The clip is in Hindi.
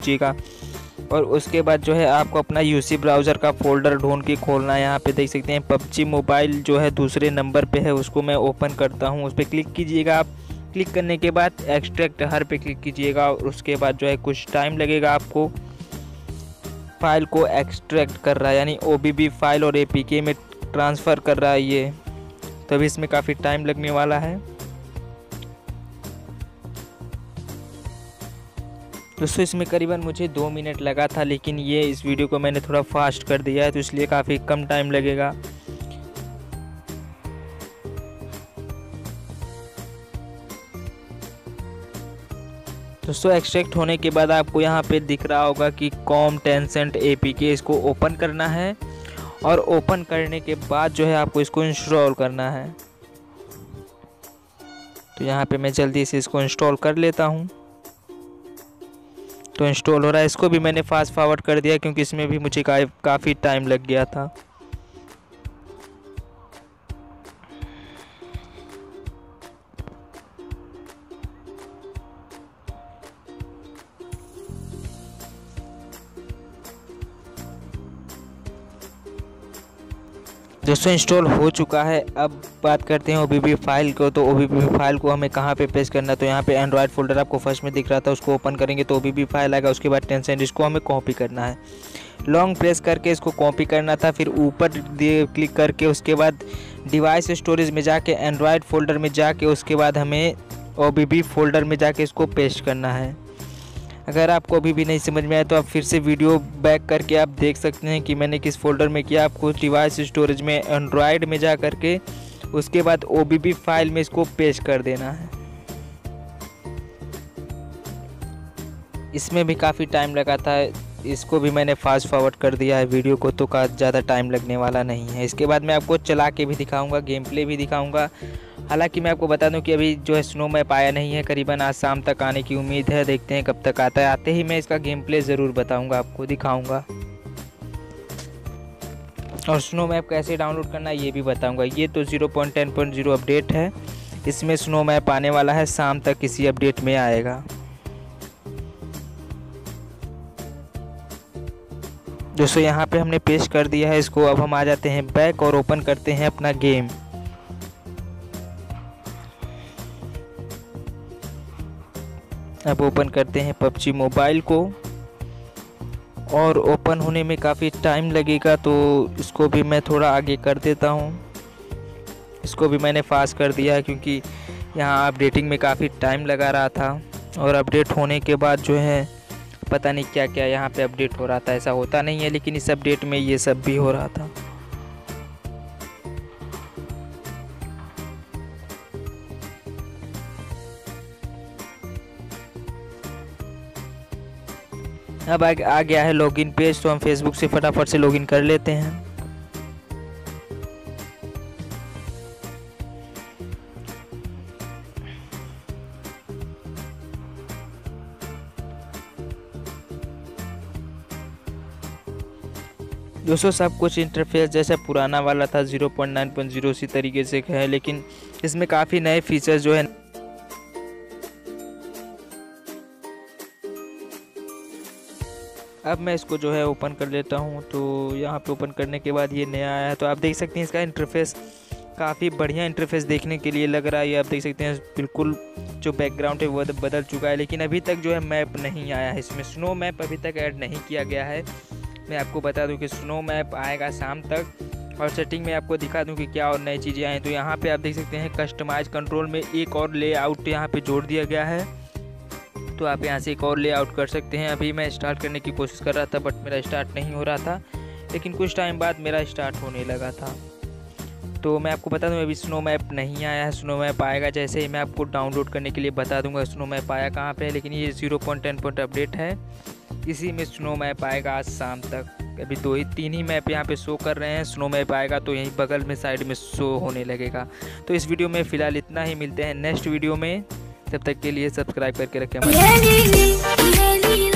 कीजिएगा। और उसके बाद जो है आपको अपना यूसी ब्राउज़र का फ़ोल्डर ढूंढ के खोलना है। यहाँ पे देख सकते हैं पबजी मोबाइल जो है दूसरे नंबर पे है, उसको मैं ओपन करता हूँ। उस पर क्लिक कीजिएगा आप। क्लिक करने के बाद एक्सट्रैक्ट हर पे क्लिक कीजिएगा और उसके बाद जो है कुछ टाइम लगेगा आपको। फाइल को एक्सट्रैक्ट कर रहा है, यानी OBB फाइल और APK में ट्रांसफ़र कर रहा है ये, तभी इसमें काफ़ी टाइम लगने वाला है। दोस्तों इसमें करीबन मुझे 2 मिनट लगा था, लेकिन ये इस वीडियो को मैंने थोड़ा फास्ट कर दिया है तो इसलिए काफ़ी कम टाइम लगेगा। दोस्तों एक्सट्रैक्ट होने के बाद आपको यहाँ पे दिख रहा होगा कि कॉम टेंसेंट APK, इसको ओपन करना है और ओपन करने के बाद जो है आपको इसको इंस्टॉल करना है। तो यहाँ पे मैं जल्दी से इसको इंस्टॉल कर लेता हूँ। तो इंस्टॉल हो रहा है, इसको भी मैंने फास्ट फॉरवर्ड कर दिया क्योंकि इसमें भी मुझे काफ़ी टाइम लग गया था। दोस्तों इंस्टॉल हो चुका है। अब बात करते हैं OBB फाइल को। तो OBB फाइल को हमें कहाँ पे पेस्ट करना है, तो यहाँ पे एंड्रॉयड फोल्डर आपको फर्स्ट में दिख रहा था, उसको ओपन करेंगे तो OBB फाइल आएगा। उसके बाद टेंसेंट, इसको हमें कॉपी करना है। लॉन्ग प्रेस करके इसको कॉपी करना था, फिर ऊपर क्लिक करके उसके बाद डिवाइस स्टोरेज में जाके एंड्रॉयड फोल्डर में जाके उसके बाद हमें OBB फोल्डर में जाके इसको पेस्ट करना है। अगर आपको अभी भी नहीं समझ में आया तो आप फिर से वीडियो बैक करके आप देख सकते हैं कि मैंने किस फोल्डर में किया। आपको डिवाइस स्टोरेज में एंड्रॉयड में जा करके उसके बाद OBB फाइल में इसको पेस्ट कर देना है। इसमें भी काफ़ी टाइम लगा था, इसको भी मैंने फास्ट फॉरवर्ड कर दिया है वीडियो को, तो ज़्यादा टाइम लगने वाला नहीं है। इसके बाद मैं आपको चला के भी दिखाऊंगा, गेम प्ले भी दिखाऊंगा। हालांकि मैं आपको बता दूं कि अभी जो है स्नो मैप आया नहीं है, करीबन आज शाम तक आने की उम्मीद है। देखते हैं कब तक आता है। आते ही मैं इसका गेम प्ले ज़रूर बताऊंगा, आपको दिखाऊंगा और स्नो मैप कैसे डाउनलोड करना है ये भी बताऊंगा। ये तो 0.10.0 अपडेट है, इसमें स्नो मैप आने वाला है, शाम तक किसी अपडेट में आएगा। दोस्तों यहाँ पे हमने पेस्ट कर दिया है इसको। अब हम आ जाते हैं बैक और ओपन करते हैं अपना गेम। अब ओपन करते हैं पबजी मोबाइल को और ओपन होने में काफ़ी टाइम लगेगा, तो इसको भी मैं थोड़ा आगे कर देता हूँ। इसको भी मैंने फास्ट कर दिया है क्योंकि यहाँ अपडेटिंग में काफ़ी टाइम लगा रहा था और अपडेट होने के बाद जो है पता नहीं क्या क्या यहाँ पे अपडेट हो रहा था। ऐसा होता नहीं है, लेकिन इस अपडेट में ये सब भी हो रहा था। अब आ गया है लॉगिन पेज, तो हम फेसबुक से फटाफट से लॉगिन कर लेते हैं। दोस्तों सब कुछ इंटरफेस जैसा पुराना वाला था 0.9.0 उसी तरीके से है, लेकिन इसमें काफ़ी नए फीचर्स जो है। अब मैं इसको जो है ओपन कर लेता हूँ। तो यहाँ पे ओपन करने के बाद ये नया आया है, तो आप देख सकते हैं इसका इंटरफेस काफ़ी बढ़िया इंटरफेस देखने के लिए लग रहा है। ये आप देख सकते हैं बिल्कुल जो बैकग्राउंड है वो बदल चुका है, लेकिन अभी तक जो है मैप नहीं आया है। इसमें स्नो मैप अभी तक ऐड नहीं किया गया है। मैं आपको बता दूं कि स्नो मैप आएगा शाम तक, और सेटिंग में आपको दिखा दूं कि क्या और नई चीज़ें आई। तो यहाँ पे आप देख सकते हैं कस्टमाइज कंट्रोल में एक और लेआउट यहाँ पे जोड़ दिया गया है, तो आप यहाँ से एक और लेआउट कर सकते हैं। अभी मैं स्टार्ट करने की कोशिश कर रहा था बट मेरा स्टार्ट नहीं हो रहा था, लेकिन कुछ टाइम बाद मेरा स्टार्ट होने लगा था। तो मैं आपको बता दूं अभी स्नो मैप नहीं आया है। स्नो मैप आएगा जैसे ही मैं आपको डाउनलोड करने के लिए बता दूंगा स्नो मैप आया कहाँ पे है। लेकिन ये 0.10 अपडेट है, इसी में स्नो मैप आएगा आज शाम तक। अभी 2-3 ही मैप यहाँ पे शो कर रहे हैं। स्नो मैप आएगा तो यहीं बगल में साइड में शो होने लगेगा। तो इस वीडियो में फ़िलहाल इतना ही, मिलते हैं नेक्स्ट वीडियो में। तब तक के लिए सब्सक्राइब करके रखें।